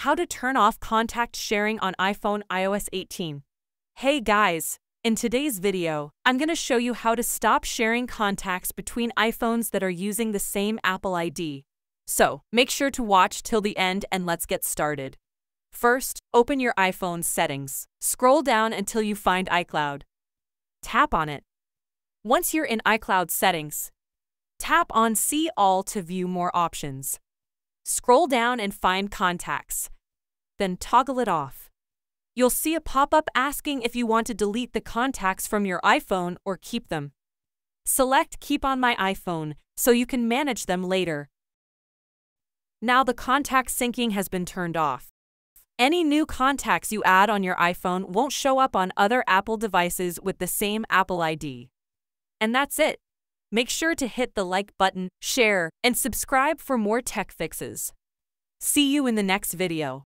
How to turn off contact sharing on iPhone iOS 18. Hey guys! In today's video, I'm going to show you how to stop sharing contacts between iPhones that are using the same Apple ID. So, make sure to watch till the end and let's get started. First, open your iPhone's settings. Scroll down until you find iCloud. Tap on it. Once you're in iCloud settings, tap on See All to view more options. Scroll down and find Contacts. Then toggle it off. You'll see a pop-up asking if you want to delete the contacts from your iPhone or keep them. Select Keep on my iPhone so you can manage them later. Now the contact syncing has been turned off. Any new contacts you add on your iPhone won't show up on other Apple devices with the same Apple ID. And that's it. Make sure to hit the like button, share, and subscribe for more tech fixes. See you in the next video.